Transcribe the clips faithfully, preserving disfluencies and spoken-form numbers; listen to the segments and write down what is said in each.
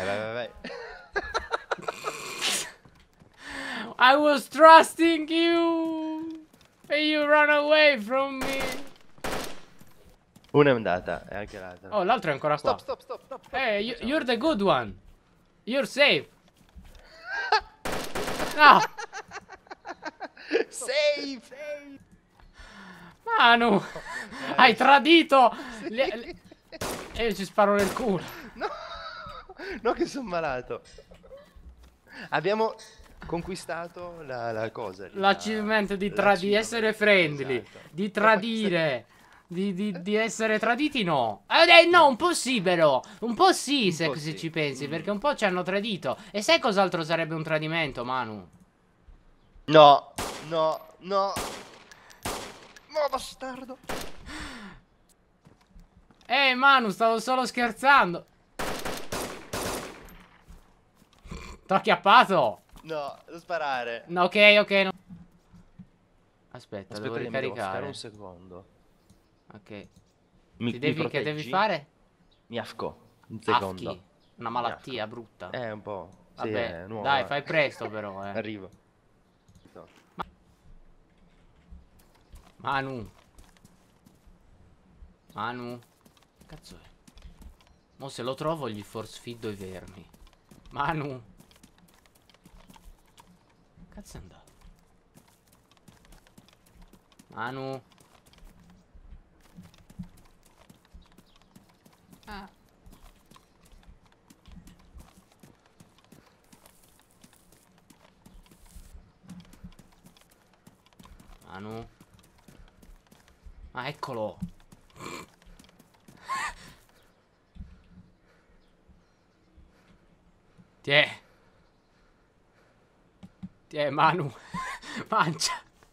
vai, vai, vai. I was trusting you and you run away from me. Una è andata e anche l'altra. Oh, l'altro è ancora qua. Stop, stop, stop, stop, stop. Hey, you, you're the good one. You're safe. No. Safe. Manu, hai tradito. Le, le... E io ci sparo nel culo. No, no che sono malato. Abbiamo conquistato la, la cosa. L'achievement di, tra di essere friendly, esatto. di tradire, di, di, di essere traditi no. Eh, no, un po' sì però, un po' sì Un se, po' se sì. ci pensi, Mm. perché un po' ci hanno tradito. E sai cos'altro sarebbe un tradimento, Manu? No, no, no. No, bastardo. Ehi Manu, stavo solo scherzando. T'ho acchiappato. No, devo sparare. No, ok, ok. No. Aspetta, Aspetta devo che mi devo ricaricare. un secondo. Ok. Mi, Ti devi, mi che devi proteggi? fare? Mi afco. Un secondo. Afchi. Una malattia brutta. Eh, un po'. Sì, Vabbè, è nuova. dai, fai presto però, eh. Arrivo. No. Manu. Manu. Cazzo è? Mo se lo trovo gli force feedo i vermi. Manu. Cazzo è andato? Manu. Ah. Manu. Ah, eccolo. Tiè. Tiè, Manu. Mangia.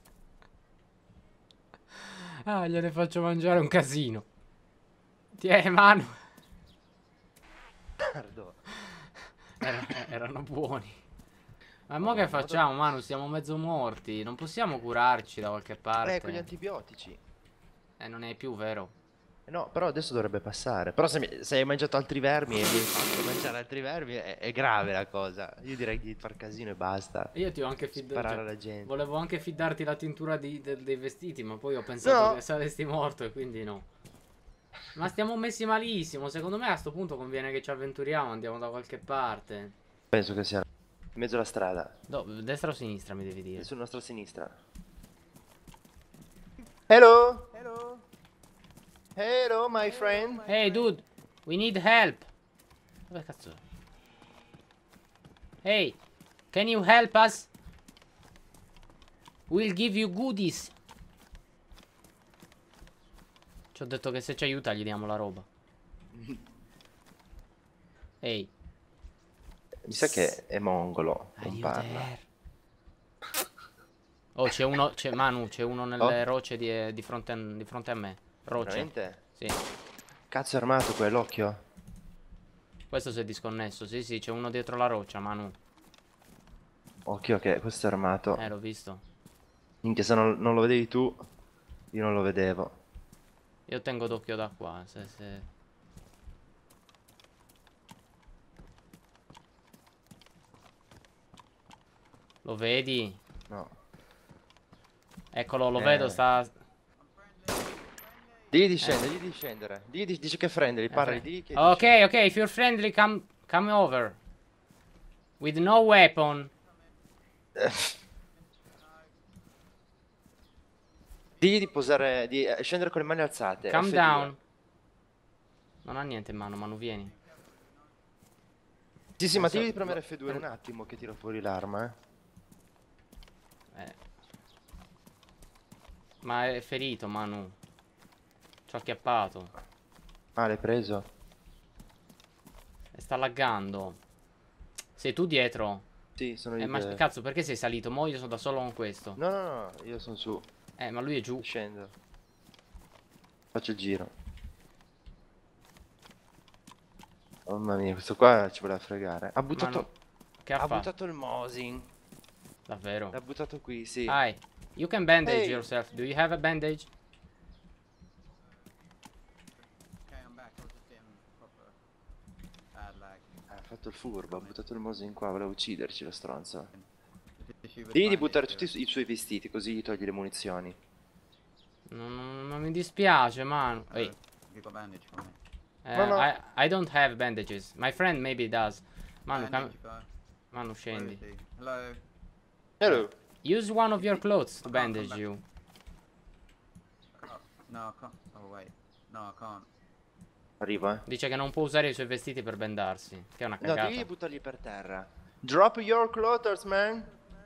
Ah, gliene faccio mangiare un casino. Tiè, Manu. Bastardo. Era- erano buoni. Ma mo che facciamo, Manu? Siamo mezzo morti. Non possiamo curarci da qualche parte. Eh, con gli antibiotici. Eh, non è più vero. Eh, no, però adesso dovrebbe passare. Però se, mi- se hai mangiato altri vermi e mi hai fatto mangiare altri vermi è, è grave la cosa. Io direi di far casino e basta. Io ti ho anche fidato. Sparare alla gente. Volevo anche fidarti la tintura di- de- dei vestiti, ma poi ho pensato No. che saresti morto e quindi no. Ma stiamo messi malissimo. Secondo me a sto punto conviene che ci avventuriamo, andiamo da qualche parte. Penso che sia in mezzo alla strada. Do- destra o sinistra mi devi dire? Sulla nostra sinistra. Hello. Hello. Hello, my friend. Hey dude, we need help. Dove cazzo è? Hey, can you help us? We'll give you goodies. Ci ho detto che se ci aiuta gli diamo la roba. Ehi. Mi sa che è mongolo. Are Non you parla. there? Oh, c'è uno, c'è Manu, c'è uno nelle Oh. rocce di, di, fronte a, di fronte a me. Rocce. Veramente? Sì. Cazzo è armato quell'occhio? Questo si è disconnesso. Sì, sì, c'è uno dietro la roccia, Manu. Occhio che questo è armato. Eh, l'ho visto. Minchia, se non, non lo vedevi tu, io non lo vedevo. Io tengo d'occhio da qua. Se, se... Lo vedi? No. Eccolo, lo Eh. vedo, sta... Digli di scendere, digli di scendere. Digli di, dici che è friendly, parli, digli che Ok, ok, if you're friendly, come, come over. With no weapon. Digli di posare, di eh, scendere con le mani alzate. Calm F due. down. Non ha niente in mano, Manu, vieni. Sì, sì, ma Adesso- digli di premere F due un attimo che tiro fuori l'arma, eh. Eh. Ma è ferito, Manu. Ci ho acchiappato. Ah, l'hai preso? E sta laggando. Sei tu dietro? Sì, sono Eh, io. ma che- cazzo, perché sei salito? Mo' io sono da solo con questo. No, no, no, io sono su. Eh, ma lui è giù. Scendo. Faccio il giro. Mamma mia, questo qua ci voleva fregare. Ha buttato. Manu, che ha Ha fatto? buttato il Mosin. Davvero? L'ha buttato qui, sì. Hi. You can bandage Hey. yourself. Do you have a bandage? Okay, I'm back. I was just getting proper bad lag. Ah, fatto il furbo, ha buttato il Mosing qua, voleva ucciderci lo stronzo. Issue with Digli di bandage buttare tutti i, here. su- i suoi vestiti, così gli togli le munizioni. Non, non mi dispiace, Manu. Uh, Ehi, have you got bandage for me? eh, No, no. I, I don't have bandages. My friend maybe does. Manu, cam- Bandage guy. Manu, Where scendi. is he? Hello. Hello. Use one of your clothes to I can't come bandage back. you. Oh, no, I can't. Oh wait. No, I can't. Arrivo, eh. Dice che non può usare i suoi vestiti per bendarsi. Che è una No, cagata. devi buttarli per terra. Drop your clothes, man.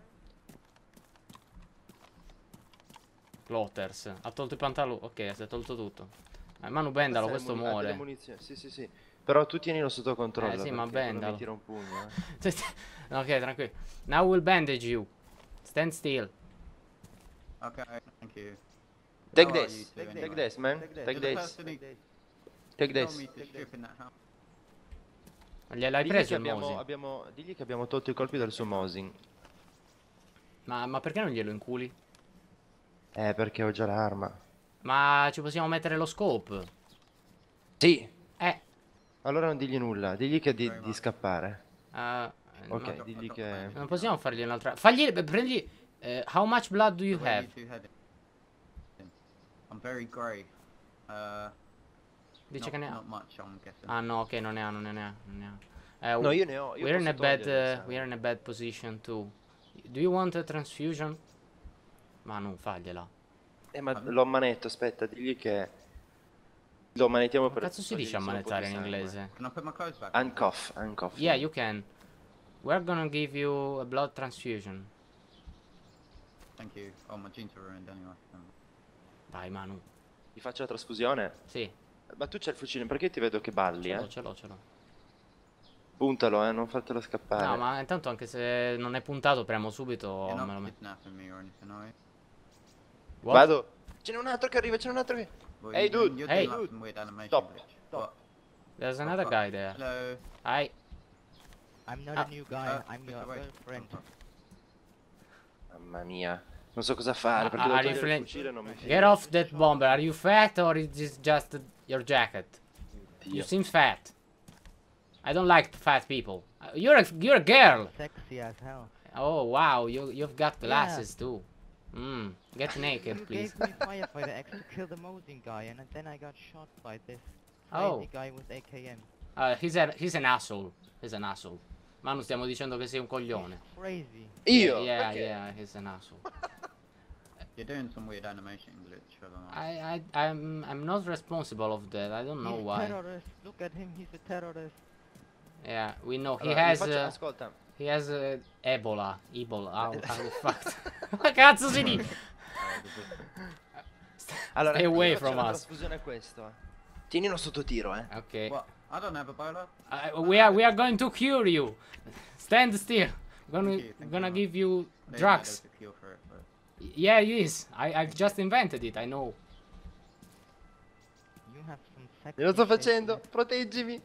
Clotters. Ha tolto i pantaloni. Ok, si è tolto tutto. Eh, Manu, bendalo, Questa questo è muni- ha delle muore. munizioni. Sì, sì, sì. Però tu tienilo sotto controllo. Eh, sì, ma perché quello bendalo. mi tira un pugno, eh. Ok, tranquillo. Now we'll bandage you. Stand still. Okay, thank you. Take How are this. you two Take, anyway? this, man. You're Take the this. person who Take told this. me to strip in that house. Gliel'hai Digli preso che il abbiamo, Mosi? abbiamo, digli che abbiamo tolto i colpi dal suo Mosing. Ma, ma perché non glielo inculi? Eh, perché ho già l'arma. Ma ci possiamo mettere lo scope. Sì. Eh. Allora non digli nulla. Digli che di, di scappare. eh, Ok, no, digli che... non possiamo fargli un'altra. Fagli. Prendi. eh, how much blood do you Where have? you two headed? I'm very grey. Uh, Dice not, che ne ha. not much, I'm guessing. Ah no, ok, non ne ha, non ne ha. Non ne ha. Eh, No, io ne ho. Io we're in posso a bad. togliere il uh, sangue. we're in a bad position too. Do you want a transfusion? Ma non fagliela. Eh, ma lo ammanetto, aspetta, digli che... Lo ammanettiamo Come per... cazzo si togliergli dice solo un po' di ammanettare in sangue. inglese? Can I put my clothes back? Handcuff, handcuff. Yeah, you can. We're gonna give you a blood transfusion. Thank you. Oh, my jeans are ruined anyway. so- Vai, Manu. Ti faccio la trasfusione? Sì, Ma tu c'hai il fucile, perché ti vedo che balli, ce l'ho, eh? ce l'ho, ce l'ho. Puntalo, eh, non fatelo scappare. No, ma intanto anche se non è puntato, premo subito. You're Me lo not metto. kidnapping me or anything, are you? What? Vado. Ce n'è un altro che arriva, ce n'è un altro che... Well, Hey, you're doing- dude, You're hey. doing like some weird animation Stop, glitch. stop. What? There's Oh, another fuck. guy there. Hello. Hi. I'm not Ah, a new guy, Uh, I'm Mister your Wade. girlfriend. Oh, fuck. Mamma mia. Non so cosa fare, Ah, perché ah, devo are you togliere il friend- fucile e non mi Get off that bomber. Are you fat or is this just your jacket? You Dio. seem fat. I don't like fat people. Uh, You're a you're a girl. Sexy as hell. Oh wow, you you've got glasses too. Mm. Get naked, You please. gave me firefighter X to kill the Mosing guy, and then I got shot by this crazy Oh. guy with A K M. Uh, he's a he's an asshole. He's an asshole. Ma non stiamo dicendo che sei un coglione. Crazy. Io? Yeah, Perché? yeah, he's an asshole. You're doing some weird animation glitch, I don't know. I I I'm I'm not responsible of that. I don't know He's why. terrorist. Look at him, he's a terrorist. Yeah, we know he Allora, gli has faccio- uh, ascolta. he has uh, Ebola. Ebola. How, how the fuck? Ma cazzo si dice? Allora, Stay away io faccio from la us. trasfusione a questo. eh. Tienilo sotto tiro, eh. Okay. What? I don't have Ebola. Uh, we are we are going to cure you. Stand still. Gonna Thank you, thank gonna you. give you I didn't know drugs. there was a cure for it, but- Yeah, it is. I I've just invented it. I know. You have some sexy Glielo sto shit facendo, left. proteggimi.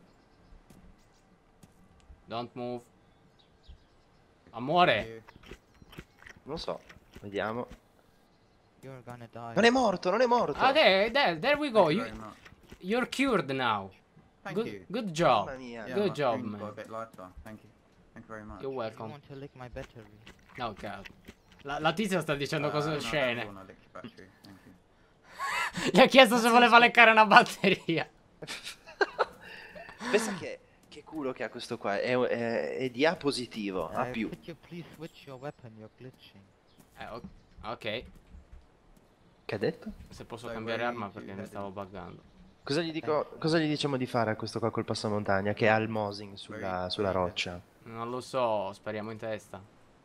Don't move. Amore. You- Non so, vediamo. You're gonna die. Non è morto, non è morto. Okay, there there we go. Thank you You very much. you're cured now. Thank Good you. good job. Mamma mia. Yeah, Good my job, screen got man. a bit lighter. Thank you. Thank you very much. You're You welcome. want to lick my battery? No, cazzo. La, la tizia sta dicendo Uh, cose no, I don't oscene. wanna lick your battery, thank you. Gli ha chiesto se voleva leccare una batteria. Pensa che, che culo che ha questo qua. È, è, è di A positivo, A Uh, più. could you please switch your weapon? You're glitching. Eh, o- ok. Che ha detto? Se posso Dai, cambiare vai, arma ci perché mi vedi. stavo buggando. Cosa gli, dico, cosa gli diciamo di fare a questo qua col passamontagna che ha il Mosing sulla, sulla roccia? Non lo so, spariamo in testa.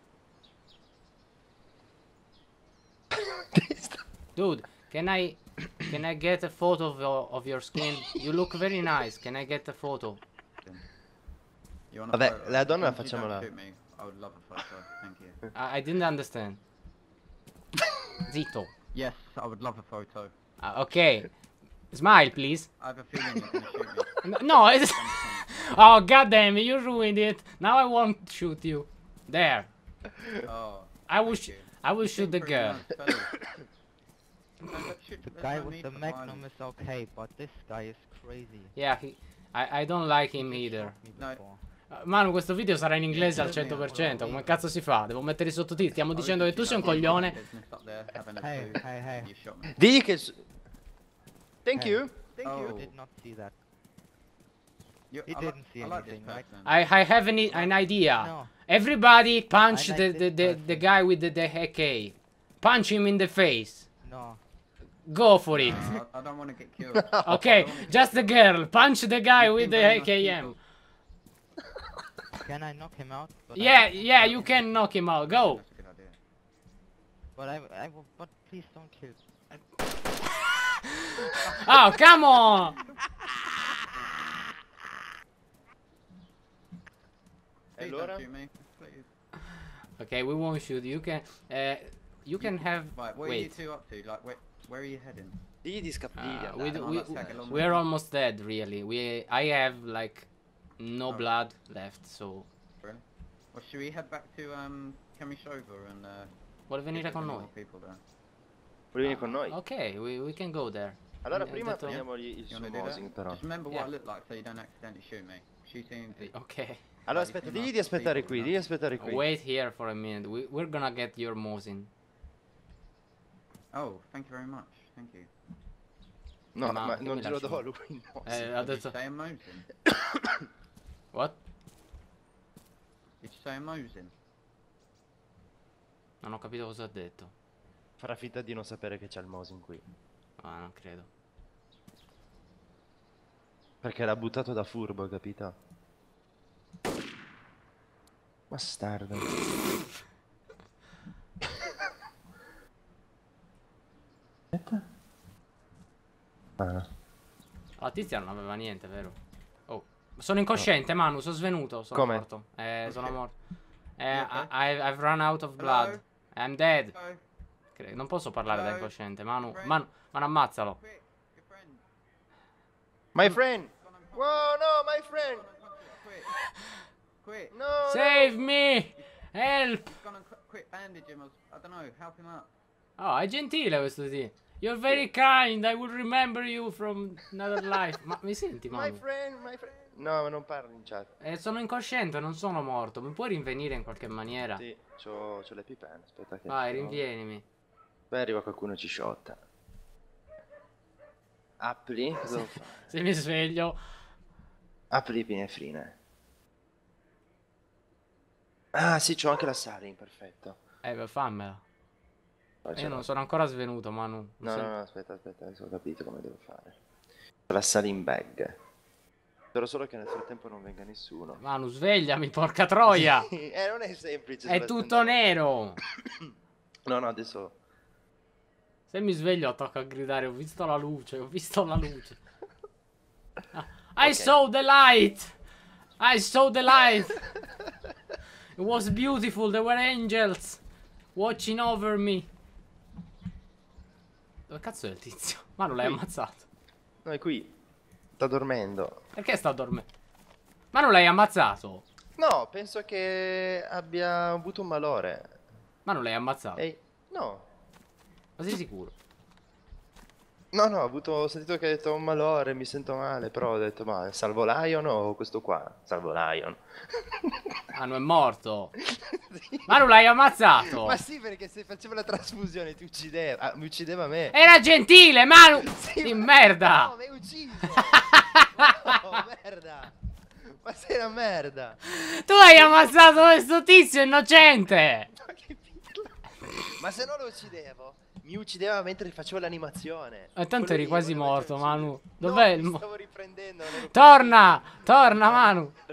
Dude, can I can I get a photo of your, of your skin? You look very nice. Can I get a photo? You want a Vabbè, photo? la donna As long as you don't facciamola. shoot me, I would love a photo, thank you. I, I didn't understand. Zitto. Yes, I would love a photo. Ah, ok. Smile, please. I have a feeling you're gonna shoot me. N- No, it's... Oh, goddamn it, you ruined it. Now I won't shoot you. There. Oh, I will, thank sh you. I will You shoot seem the pretty girl. nice fellow. No, but shoot- The there's guy no with need the for magnum violence. is okay, but this guy is crazy. Yeah, he, I, I don't like He him just either. shot me No. before. Manu, questo video sarà in inglese al cento per cento. Come cazzo si fa? Devo mettere i sottotitoli. Stiamo dicendo che tu sei un coglione. Hey, hey, hey. Digli che... s- Thank Hey. you. Thank I you. did not see that. You, He I, li- didn't see I like this anything, right? person. I, I have an, an idea. No. Everybody punch I the, like the, this the, person. the guy with the, the A K. Punch him in the face. No. Go for it. No, I, I don't want to get killed. Okay, just the girl. Punch the guy You've with the been very A K nice M. people. Can I knock him out? But Yeah, I, yeah, you can knock him out. Go. That's a good idea. But I, I will- but please don't kill. I, Oh, come on. Please allora? don't shoot me, please. Okay, we won't shoot. You can, uh, you can have. Right, what are you Wait. two up to? Like, where, where are you heading? Digli di scappare. Uh, Digli di we, andare. we, let's tag along we're with almost dead, really. We, I have like no Oh. blood left, so. Really? Well, should we head back to um Kamishova and uh? Vuole see if venire there's con any noi? more people there? Vuoi venire con noi? Ok, we, we can go there. Allora Eh, prima detto- prendiamogli il You suo wanna do that? Mosing però. Just remember Yeah. what I look like so you don't accidentally shoot me. Shooting. Ok. Allora you aspetta, seem digli like di aspettare people, qui, no? digli di aspettare qui. Wait here for a minute. We, we're gonna get your Mosin. Oh, thank you very much. Thank you. No, Ma- ma che non mi glielo lasci? do a lui, no. Eh, ha Did you detto. say a Mosin? What? Did you say a Mosin? Non ho capito cosa ha detto. Farà finta di non sapere che c'è il Mosing qui. Ah, non credo. Perché l'ha buttato da furbo, capito? Bastardo. Aspetta. Ah. La tizia non aveva niente, vero? Oh. Sono incosciente, Manu, sono svenuto. Sono Come? morto. Eh, sono Ok. morto. Eh, You okay? I, I've run out of blood. Hello? I'm dead. Hello? Cre- Non posso parlare da Hello? incosciente. Manu, Friend? Manu, Manu, ammazzalo. Quick, your friend. My friend! Go on and punch Whoa, him. no, my Go friend! on and punch him. Quick. Quick. No! Save me! Help! Go on and qu- quick bandage him. or s- I don't know. Help him up. Oh, è gentile questo sì. You're very kind. I will remember you from another life. Ma mi senti, My Manu? friend, my friend! No, ma non parlo in chat. Eh, sono incosciente, non sono morto. Mi puoi rinvenire in qualche maniera? Sì, c'ho, c'ho le pipene, aspetta che... Vai, rinvienimi. Poi arriva qualcuno e ci sciotta. Apri? Cosa devo fare? Se mi sveglio. Apri le pinefrine. Ah sì, c'ho anche la sarin, perfetto. Eh, beh, fammela. Poi Eh, ce Io l'ho. non sono ancora svenuto, Manu. Mi No, sem- no, no, aspetta, aspetta, adesso ho capito come devo fare. C'ho la sarin bag. Spero solo che nel frattempo non venga nessuno. Manu, svegliami, porca troia! Eh, non è semplice. È Sebastian. tutto nero! No, no, adesso... Se mi sveglio tocca gridare, ho visto la luce, ho visto la luce. Ah, I Ok. saw the light! I saw the light! It was beautiful, there were angels watching over me. Dove cazzo è il tizio? Manu, l'hai Qui. ammazzato. No, è qui. Sta dormendo. Perché sta dormendo? Manu, l'hai ammazzato. No, penso che abbia avuto un malore. Manu, l'hai ammazzato. Ehi, no. Ma sei sicuro? No, no, ho avuto, ho sentito che ha detto un malore, mi sento male, però ho detto, ma salvo Lion o questo qua? Salvo Lion. Manu è morto. Sì. Manu, l'hai ammazzato. Ma sì, perché se faceva la trasfusione ti uccideva, ah, mi uccideva me. Era gentile, Manu! Sì, Di ma- merda! No, mi hai ucciso. No, merda. Ma sei una merda. Tu hai ammazzato questo tizio innocente! Ma che pirla. Ma se no lo uccidevo, mi uccideva mentre facevo l'animazione. E tanto Quello eri lì quasi voleva morto, uccidere. Manu. No, Dov'è il mi mo- stavo riprendendo. non ero- Torna! Torna, Manu!